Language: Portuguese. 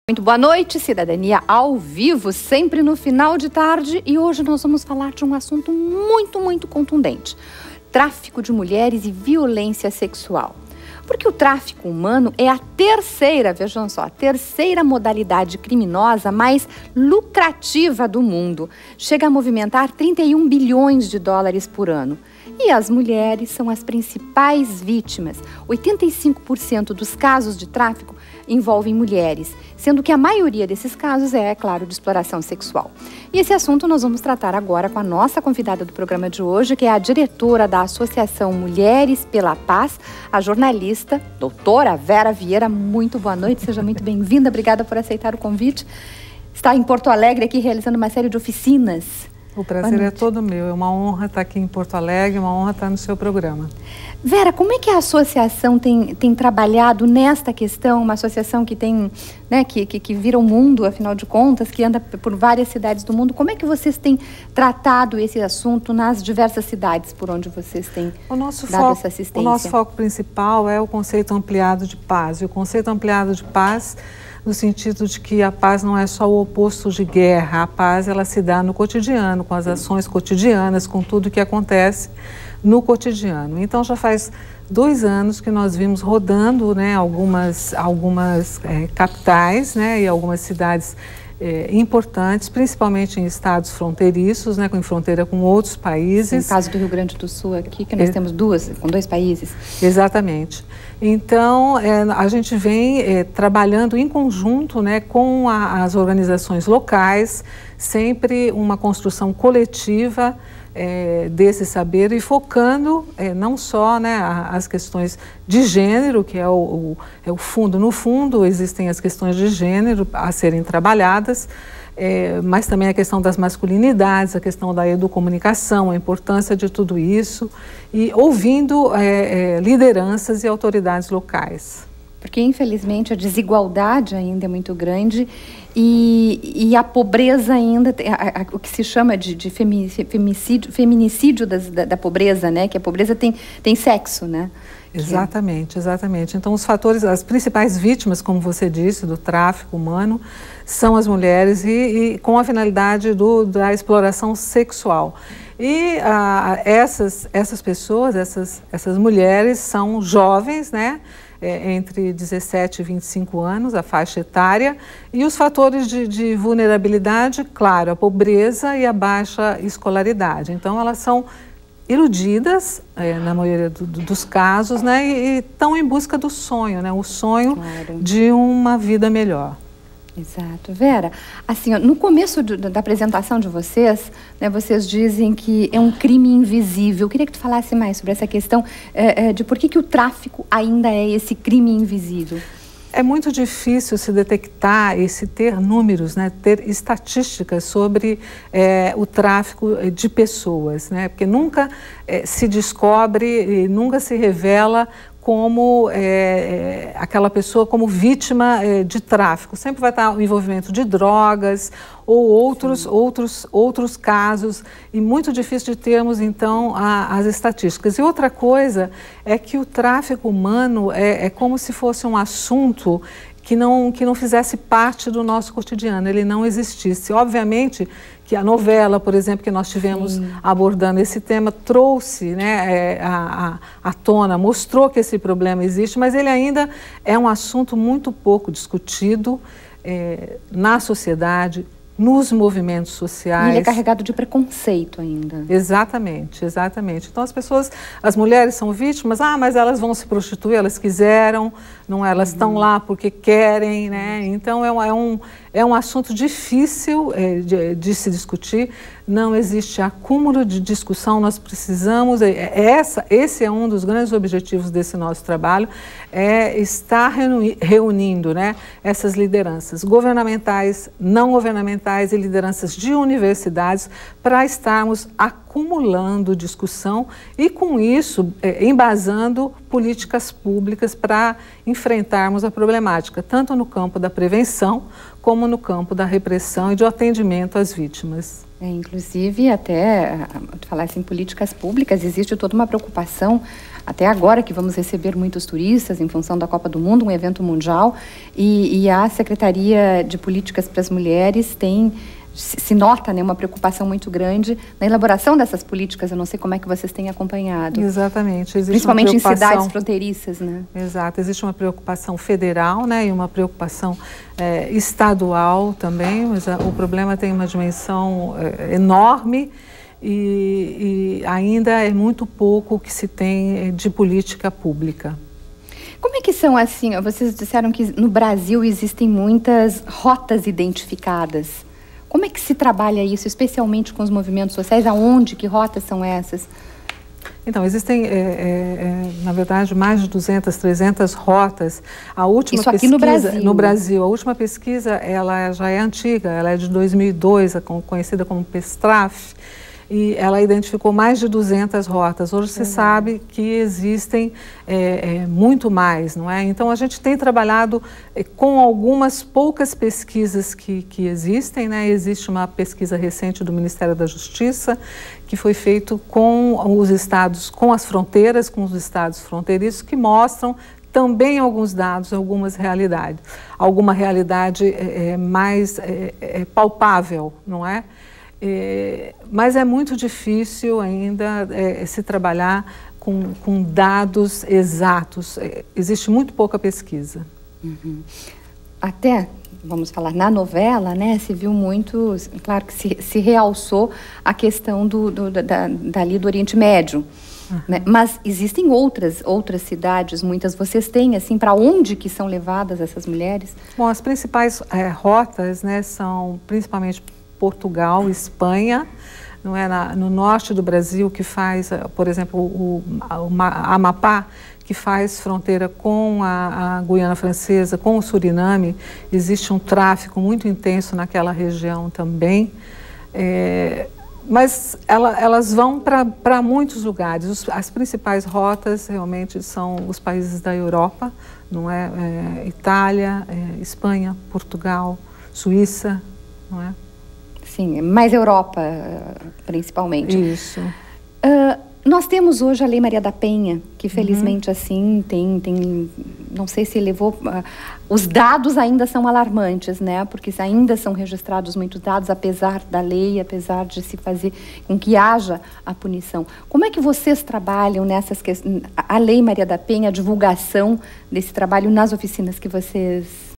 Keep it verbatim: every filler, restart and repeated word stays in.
Muito boa noite, Cidadania ao vivo, sempre no final de tarde, e hoje nós vamos falar de um assunto muito, muito contundente: tráfico de mulheres e violência sexual. Porque o tráfico humano é a terceira, vejam só, a terceira modalidade criminosa mais lucrativa do mundo. Chega a movimentar trinta e um bilhões de dólares por ano. E as mulheres são as principais vítimas. oitenta e cinco por cento dos casos de tráfico envolvem mulheres, sendo que a maioria desses casos é, é claro, de exploração sexual. E esse assunto nós vamos tratar agora com a nossa convidada do programa de hoje, que é a diretora da Associação Mulheres pela Paz, a jornalista, doutora Vera Vieira. Muito boa noite, seja muito bem-vinda, obrigada por aceitar o convite. Está em Porto Alegre aqui realizando uma série de oficinas. O prazer é todo meu, é uma honra estar aqui em Porto Alegre, uma honra estar no seu programa. Vera, como é que a associação tem, tem trabalhado nesta questão, uma associação que tem, né, que, que, que vira o mundo, afinal de contas, que anda por várias cidades do mundo, como é que vocês têm tratado esse assunto nas diversas cidades por onde vocês têm o nosso dado foco, essa assistência? O nosso foco principal é o conceito ampliado de paz, e o conceito ampliado de paz no sentido de que a paz não é só o oposto de guerra, a paz ela se dá no cotidiano, com as ações cotidianas, com tudo que acontece no cotidiano. Então já faz dois anos que nós vimos rodando, né, algumas, algumas é, capitais, né, e algumas cidades É, importantes, principalmente em estados fronteiriços, né, em fronteira com outros países. No caso do Rio Grande do Sul aqui, que nós é, temos duas, com dois países. Exatamente. Então, é, a gente vem é, trabalhando em conjunto, né, com a, as organizações locais, sempre uma construção coletiva É, desse saber e focando é, não só, né, as questões de gênero, que é o, o, é o fundo, no fundo existem as questões de gênero a serem trabalhadas, é, mas também a questão das masculinidades, a questão da educomunicação, a importância de tudo isso, e ouvindo é, é, lideranças e autoridades locais. Porque, infelizmente, a desigualdade ainda é muito grande e, e a pobreza ainda, a, a, o que se chama de, de feminicídio, feminicídio das, da, da pobreza, né? Que a pobreza tem, tem sexo, né? Exatamente, exatamente. Então, os fatores, as principais vítimas, como você disse, do tráfico humano, são as mulheres e, e com a finalidade do, da exploração sexual. E ah, essas, essas pessoas, essas, essas mulheres são jovens, né? É, entre dezessete e vinte e cinco anos, a faixa etária, e os fatores de, de vulnerabilidade, claro, a pobreza e a baixa escolaridade. Então, elas são iludidas, é, na maioria do, do, dos casos, né, e estão em busca do sonho, né, o sonho claro. De uma vida melhor. Exato. Vera, assim, no começo do, da apresentação de vocês, né, vocês dizem que é um crime invisível. Eu queria que tu falasse mais sobre essa questão é, é, de por que, que o tráfico ainda é esse crime invisível. É muito difícil se detectar e se ter números, né, ter estatísticas sobre é, o tráfico de pessoas, né, porque nunca é, se descobre e nunca se revela como é, é, aquela pessoa como vítima é, de tráfico. Sempre vai estar o envolvimento de drogas ou outros, outros, outros casos, e muito difícil de termos, então, a, as estatísticas. E outra coisa é que o tráfico humano é, é como se fosse um assunto que não, que não fizesse parte do nosso cotidiano, ele não existisse. Obviamente que a novela, por exemplo, que nós tivemos Sim. abordando esse tema, trouxe, né, é, a, a, a tona, mostrou que esse problema existe, mas ele ainda é um assunto muito pouco discutido é, na sociedade, nos movimentos sociais. E ele é carregado de preconceito ainda. Exatamente, exatamente. Então as pessoas, as mulheres são vítimas, ah, mas elas vão se prostituir, elas quiseram, não, elas estão uhum. lá porque querem, né? Então é um, é um, é um assunto difícil é, de, de se discutir, não existe acúmulo de discussão, nós precisamos, é, essa, esse é um dos grandes objetivos desse nosso trabalho, é estar reuni, reunindo, né, essas lideranças governamentais, não governamentais e lideranças de universidades para estarmos acumulando discussão e, com isso, é, embasando políticas públicas para enfrentarmos a problemática, tanto no campo da prevenção como no campo da repressão e do atendimento às vítimas. É, inclusive, até falar assim, políticas públicas, existe toda uma preocupação, até agora que vamos receber muitos turistas em função da Copa do Mundo, um evento mundial, e, e a Secretaria de Políticas para as Mulheres tem, se nota, né, uma preocupação muito grande na elaboração dessas políticas. Eu não sei como é que vocês têm acompanhado. Exatamente. Existe Principalmente uma preocupação... em cidades fronteiriças, né? Exato. Existe uma preocupação federal, né, e uma preocupação é, estadual também, mas a, o problema tem uma dimensão é, enorme e, e ainda é muito pouco o que se tem de política pública. Como é que são assim? Vocês disseram que no Brasil existem muitas rotas identificadas. Como é que se trabalha isso, especialmente com os movimentos sociais? Aonde, que rotas são essas? Então, existem, é, é, na verdade, mais de duzentas, trezentas rotas. A última isso aqui pesquisa, no Brasil? No Brasil. A última pesquisa, ela já é antiga, ela é de dois mil e dois, conhecida como PESTRAF, e ela identificou mais de duzentas rotas. Hoje se sabe que existem é, é, muito mais, não é? Então, a gente tem trabalhado é, com algumas poucas pesquisas que, que existem, né? Existe uma pesquisa recente do Ministério da Justiça, que foi feito com os estados, com as fronteiras, com os estados fronteiriços, que mostram também alguns dados, algumas realidades. Alguma realidade é, é, mais é, é, palpável, não é? É, mas é muito difícil ainda é, se trabalhar com, com dados exatos. É, existe muito pouca pesquisa. Uhum. Até, vamos falar, na novela, né, se viu muito, claro que se, se realçou a questão do, do, da, dali do Oriente Médio. Uhum. Né? Mas existem outras, outras cidades, muitas. Vocês têm, assim, para onde que são levadas essas mulheres? Bom, as principais é, rotas, né, são principalmente Portugal, Espanha, não é, na, no norte do Brasil, que faz, por exemplo, o, o Amapá, que faz fronteira com a, a Guiana Francesa, com o Suriname. Existe um tráfico muito intenso naquela região também. É, mas ela, elas vão para muitos lugares. Os, as principais rotas realmente são os países da Europa, não é? É Itália, é, Espanha, Portugal, Suíça, não é? Sim, mais Europa, principalmente. Isso. Uh, nós temos hoje a Lei Maria da Penha, que felizmente, uhum. assim, tem, tem, não sei se levou, uh, os dados ainda são alarmantes, né, porque ainda são registrados muitos dados, apesar da lei, apesar de se fazer com que haja a punição. Como é que vocês trabalham nessas questões, a Lei Maria da Penha, a divulgação desse trabalho nas oficinas que vocês